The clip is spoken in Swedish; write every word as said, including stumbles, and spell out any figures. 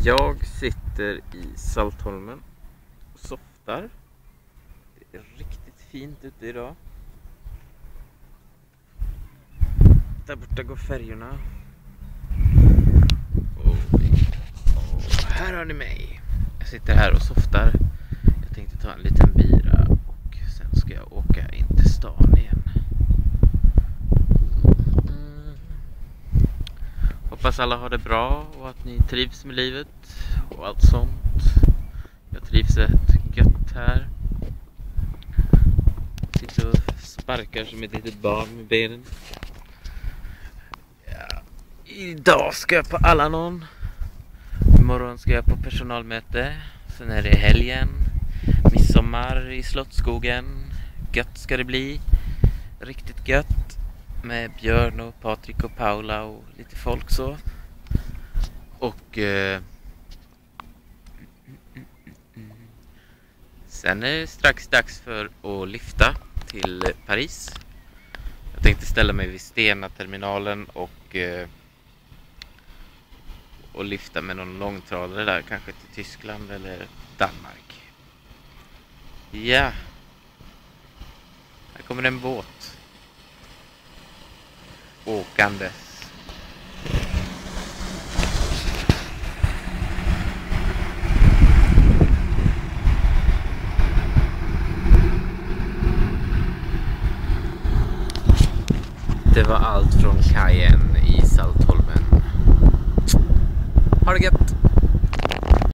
Jag sitter i Saltholmen och softar. Det är riktigt fint ute idag. Där borta går färgerna. Och, och här har ni mig. Jag sitter här och softar. Jag tänkte ta en liten bira och sen ska jag åka in till stan igen. Mm. Hoppas alla har det bra och att ni trivs med livet och allt sånt. Jag trivs rätt gött här. Sitter och sparkar som ett litet barn med benen. Ja. Idag ska jag på Alanon. Imorgon ska jag på personalmöte. Sen är det helgen. Midsommar i Slottsskogen. Gött ska det bli. Riktigt gött. Med Björn och Patrik och Paula och lite folk så. Och eh, sen är det strax dags för att lyfta till Paris. Jag tänkte ställa mig vid Stena-terminalen och eh, och lyfta med någon långtradare där, kanske till Tyskland eller Danmark. Ja. Här kommer en båt. Åkandes. Det var allt från kajen i Saltholmen. Ha det gött!